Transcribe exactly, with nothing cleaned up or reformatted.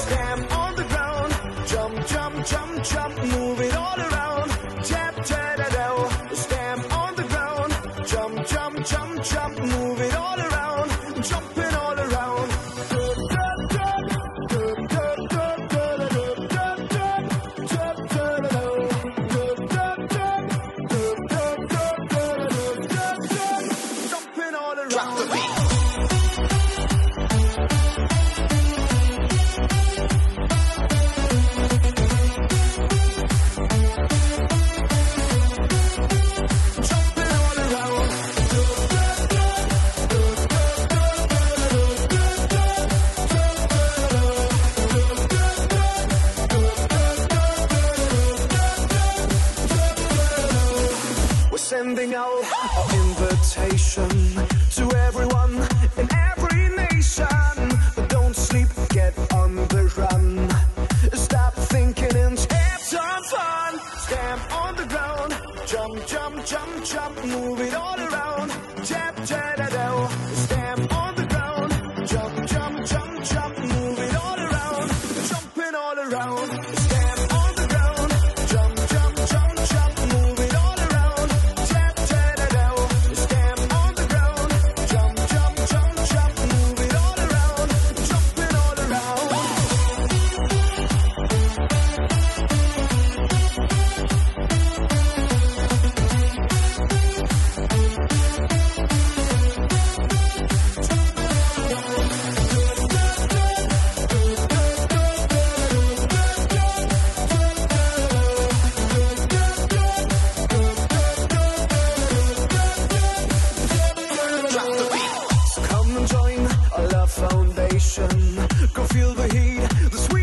Stamp on the ground. Jump, jump, jump, jump, move it all around. Tap, ta-da-do. Stamp on the ground. Jump, jump, jump, jump, move it all around. Jumping all around. Jumping all around. Drop the beat. Sending out our invitation to everyone in every nation. Don't sleep, get on the run. Stop thinking and have some fun. Stamp on the ground. Jump, jump, jump, jump, move it all around. Tap, ta-da-do. Stamp on the ground. Jump, jump, jump, jump, move it all around. Jumping all around. Stamp on the ground. Jump, jump, jump, jump, move it all around. Tap, ta-da-do. Stamp on the ground. Jump, jump, jump, jump, move it all around. Jumping all around. So come and join our love foundation. Go feel the heat, the sweet